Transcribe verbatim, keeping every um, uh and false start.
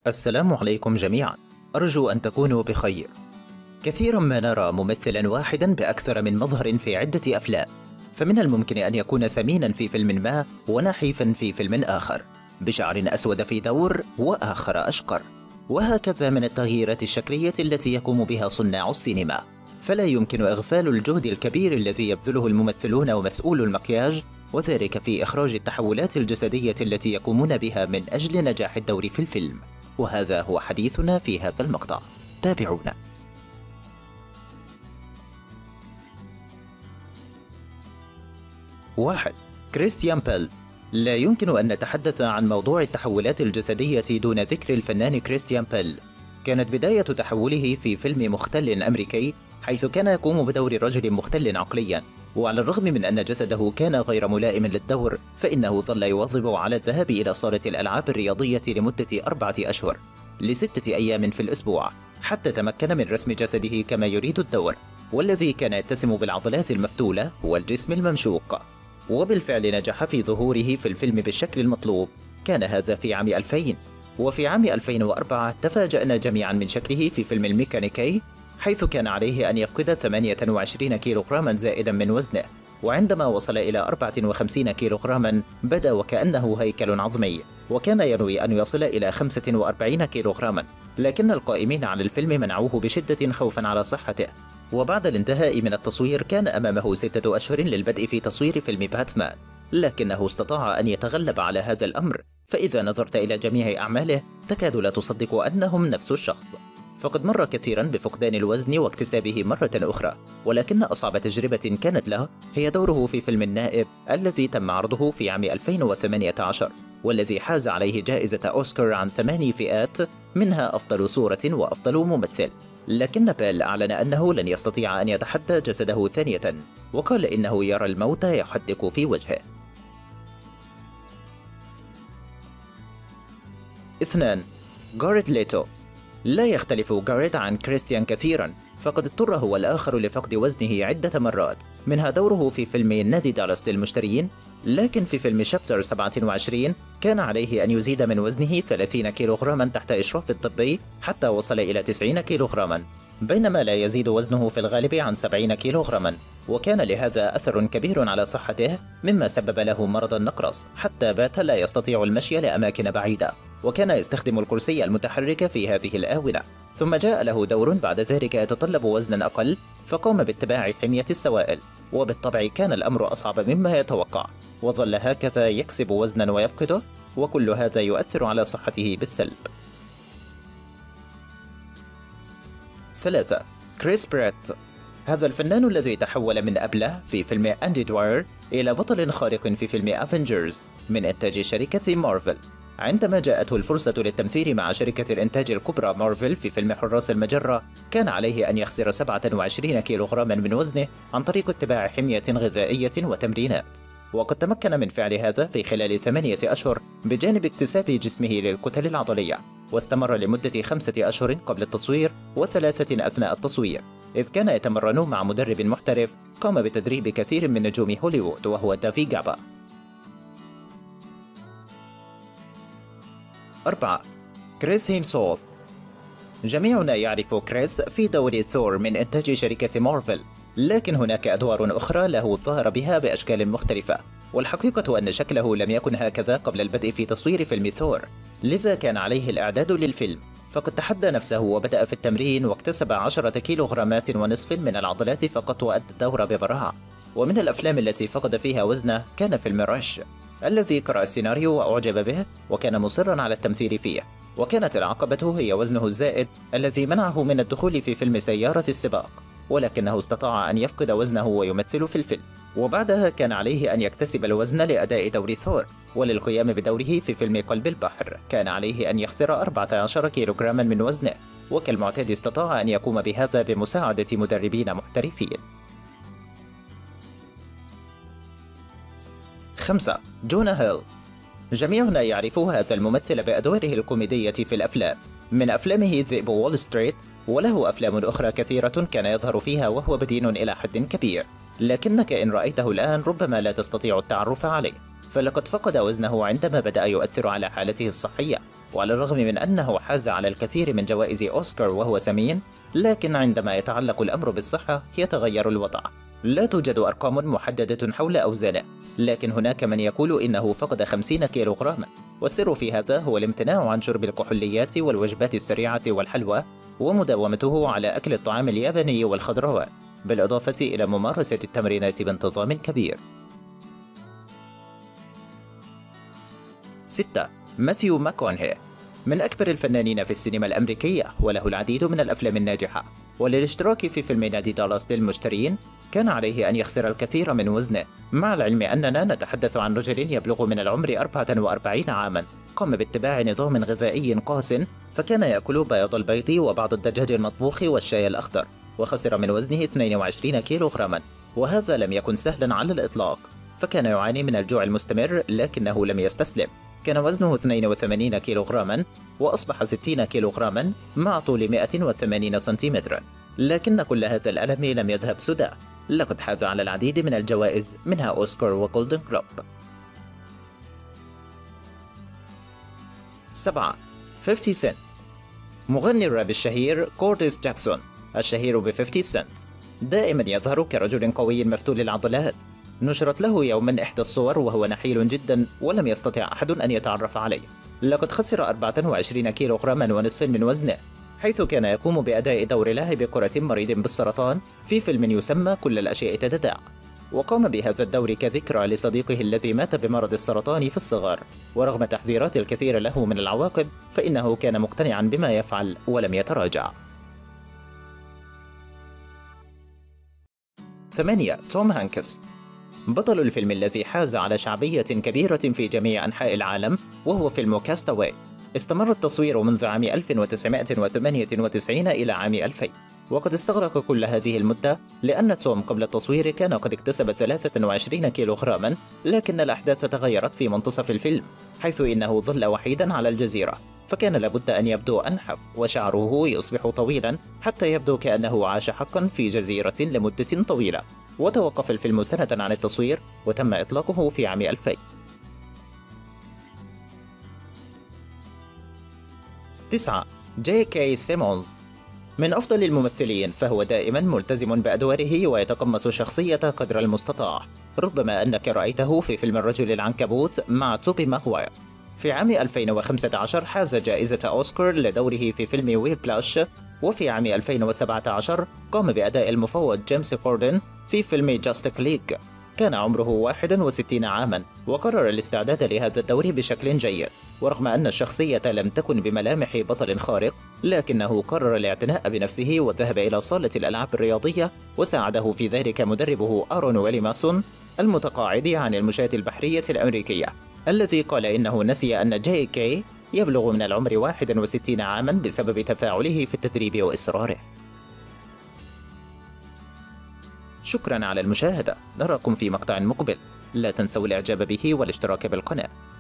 السلام عليكم جميعا. أرجو أن تكونوا بخير. كثيرا ما نرى ممثلا واحدا بأكثر من مظهر في عدة أفلام، فمن الممكن أن يكون سمينا في فيلم ما ونحيفا في فيلم آخر، بشعر أسود في دور وآخر أشقر، وهكذا من التغييرات الشكلية التي يقوم بها صناع السينما. فلا يمكن إغفال الجهد الكبير الذي يبذله الممثلون ومسؤول المكياج، وذلك في إخراج التحولات الجسدية التي يقومون بها من أجل نجاح الدور في الفيلم. وهذا هو حديثنا في هذا المقطع، تابعونا. واحد. كريستيان بيل. لا يمكن أن نتحدث عن موضوع التحولات الجسدية دون ذكر الفنان كريستيان بيل. كانت بداية تحوله في فيلم مختل أمريكي، حيث كان يقوم بدور رجل مختل عقليا، وعلى الرغم من أن جسده كان غير ملائم للدور، فإنه ظل يواظب على الذهاب إلى صالة الألعاب الرياضية لمدة أربعة أشهر لستة أيام في الأسبوع، حتى تمكن من رسم جسده كما يريد الدور، والذي كان يتسم بالعضلات المفتولة والجسم الممشوق. وبالفعل نجح في ظهوره في الفيلم بالشكل المطلوب. كان هذا في عام ألفين. وفي عام ألفين وأربعة تفاجأنا جميعا من شكله في فيلم الميكانيكي، حيث كان عليه أن يفقد ثمانية وعشرين كيلوغراما زائدا من وزنه، وعندما وصل إلى أربعة وخمسين كيلوغراما بدا وكأنه هيكل عظمي، وكان ينوي أن يصل إلى خمسة وأربعين كيلوغراما، لكن القائمين على الفيلم منعوه بشدة خوفا على صحته. وبعد الانتهاء من التصوير كان أمامه ستة أشهر للبدء في تصوير فيلم باتمان، لكنه استطاع أن يتغلب على هذا الأمر، فإذا نظرت إلى جميع أعماله تكاد لا تصدق أنهم نفس الشخص. فقد مر كثيرا بفقدان الوزن واكتسابه مرة أخرى، ولكن أصعب تجربة كانت له هي دوره في فيلم النائب الذي تم عرضه في عام ألفين وثمانية عشر، والذي حاز عليه جائزة أوسكار عن ثماني فئات، منها أفضل صورة وأفضل ممثل. لكن بيل أعلن أنه لن يستطيع أن يتحدى جسده ثانية، وقال إنه يرى الموت يحدق في وجهه. اثنان. جاريد ليتو. لا يختلف جاريد عن كريستيان كثيرا، فقد اضطر هو الآخر لفقد وزنه عدة مرات، منها دوره في فيلم نادي دالاس للمشترين، لكن في فيلم شابتر سبعة وعشرين كان عليه أن يزيد من وزنه ثلاثين كيلوغراما تحت إشراف الطبي حتى وصل إلى تسعين كيلوغراما، بينما لا يزيد وزنه في الغالب عن سبعين كيلوغراما، وكان لهذا أثر كبير على صحته، مما سبب له مرض النقرس حتى بات لا يستطيع المشي لأماكن بعيدة، وكان يستخدم الكرسي المتحرك في هذه الآونة. ثم جاء له دور بعد ذلك يتطلب وزنا أقل، فقام باتباع حمية السوائل، وبالطبع كان الأمر أصعب مما يتوقع، وظل هكذا يكسب وزنا ويفقده، وكل هذا يؤثر على صحته بالسلب. ثلاثة. كريس برات. هذا الفنان الذي تحول من أبله في فيلم أندي دواير إلى بطل خارق في فيلم أفنجرز من إنتاج شركة مارفل. عندما جاءته الفرصة للتمثيل مع شركة الإنتاج الكبرى مارفل في فيلم حراس المجرة، كان عليه أن يخسر سبعة وعشرين كيلوغراما من وزنه عن طريق اتباع حمية غذائية وتمرينات، وقد تمكن من فعل هذا في خلال ثمانية أشهر بجانب اكتساب جسمه للكتل العضلية، واستمر لمدة خمسة أشهر قبل التصوير وثلاثة أثناء التصوير، إذ كان يتمرن مع مدرب محترف قام بتدريب كثير من نجوم هوليوود وهو دافي جابا. أربعة. كريس هيمسوورث. جميعنا يعرف كريس في دور ثور من إنتاج شركة مارفل، لكن هناك أدوار أخرى له ظهر بها بأشكال مختلفة، والحقيقة أن شكله لم يكن هكذا قبل البدء في تصوير فيلم ثور، لذا كان عليه الإعداد للفيلم، فقد تحدى نفسه وبدأ في التمرين واكتسب عشرة كيلوغرامات ونصف من العضلات فقط وأدى الدور ببراعة. ومن الأفلام التي فقد فيها وزنه كان فيلم رش، الذي قرأ السيناريو وأعجب به وكان مصرا على التمثيل فيه، وكانت العقبة هي وزنه الزائد الذي منعه من الدخول في فيلم سيارة السباق، ولكنه استطاع أن يفقد وزنه ويمثل في الفيلم، وبعدها كان عليه أن يكتسب الوزن لأداء دور ثور، وللقيام بدوره في فيلم قلب البحر كان عليه أن يخسر أربعة عشر كيلوغراما من وزنه، وكالمعتاد استطاع أن يقوم بهذا بمساعدة مدربين محترفين. خمسة. جونا هيل. جميعنا يعرف هذا الممثل بأدواره الكوميدية في الأفلام، من أفلامه ذئب وول ستريت، وله أفلام أخرى كثيرة كان يظهر فيها وهو بدين إلى حد كبير، لكنك إن رأيته الآن ربما لا تستطيع التعرف عليه، فلقد فقد وزنه عندما بدأ يؤثر على حالته الصحية، وعلى الرغم من أنه حاز على الكثير من جوائز أوسكار وهو سمين، لكن عندما يتعلق الأمر بالصحة يتغير الوضع. لا توجد أرقام محددة حول أوزانه، لكن هناك من يقول إنه فقد خمسين كيلوغراما، والسر في هذا هو الامتناع عن شرب الكحوليات والوجبات السريعة والحلوى، ومداومته على أكل الطعام الياباني والخضروات، بالإضافة إلى ممارسة التمرينات بانتظام كبير. ستة. ماثيو ماكونهي من أكبر الفنانين في السينما الأمريكية، وله العديد من الأفلام الناجحة، وللاشتراك في فيلم نادي دالاس للمشترين كان عليه أن يخسر الكثير من وزنه، مع العلم أننا نتحدث عن رجل يبلغ من العمر أربعة وأربعين عاما، قام باتباع نظام غذائي قاس، فكان يأكل بياض البيض وبعض الدجاج المطبوخ والشاي الأخضر، وخسر من وزنه اثنين وعشرين كيلوغراما، وهذا لم يكن سهلا على الإطلاق، فكان يعاني من الجوع المستمر لكنه لم يستسلم. كان وزنه اثنين وثمانين كيلوغراما وأصبح ستين كيلوغراما مع طول مئة وثمانين سنتيمترا، لكن كل هذا الألم لم يذهب سدى، لقد حاز على العديد من الجوائز منها أوسكار وجولدن جلوب. سبعة. خمسين سنت مغني الراب الشهير كورتيس جاكسون الشهير ب خمسين سنت دائما يظهر كرجل قوي مفتول العضلات. نشرت له يوما إحدى الصور وهو نحيل جدا ولم يستطع أحد أن يتعرف عليه. لقد خسر أربعة وعشرين كيلوغراما ونصف من وزنه، حيث كان يقوم بأداء دور لاعب كرة مريض بالسرطان في فيلم يسمى كل الأشياء تتداعى، وقام بهذا الدور كذكرى لصديقه الذي مات بمرض السرطان في الصغر، ورغم تحذيرات الكثير له من العواقب فإنه كان مقتنعا بما يفعل ولم يتراجع. ثمانية. توم هانكس بطل الفيلم الذي حاز على شعبية كبيرة في جميع أنحاء العالم وهو فيلم كاستاوي. استمر التصوير منذ عام ألف وتسعمئة وثمانية وتسعين إلى عام ألفين، وقد استغرق كل هذه المدة لأن توم قبل التصوير كان قد اكتسب ثلاثة وعشرين كيلوغراما، لكن الأحداث تغيرت في منتصف الفيلم، حيث إنه ظل وحيدا على الجزيرة، فكان لابد أن يبدو أنحف وشعره يصبح طويلا حتى يبدو كأنه عاش حقا في جزيرة لمدة طويلة. وتوقف الفيلم سنة عن التصوير وتم إطلاقه في عام ألفين. تسعة. جي كي سيمونز من أفضل الممثلين، فهو دائما ملتزم بأدواره ويتقمص شخصية قدر المستطاع. ربما أنك رأيته في فيلم الرجل العنكبوت مع توبي ماغواير. في عام ألفين وخمسة عشر حاز جائزة أوسكار لدوره في فيلم ويل بلاش، وفي عام ألفين وسبعة عشر قام بأداء المفوض جيمس كوردن في فيلم جاستيك ليج. كان عمره واحد وستين عاما وقرر الاستعداد لهذا الدور بشكل جيد، ورغم أن الشخصية لم تكن بملامح بطل خارق، لكنه قرر الاعتناء بنفسه وذهب إلى صالة الألعاب الرياضية، وساعده في ذلك مدربه آرون ويلي ماسون المتقاعد عن المشاة البحرية الأمريكية، الذي قال إنه نسي أن جي كي يبلغ من العمر واحد وستين عاما بسبب تفاعله في التدريب وإصراره. شكرا على المشاهدة، نراكم في مقطع مقبل، لا تنسوا الإعجاب به والاشتراك بالقناة.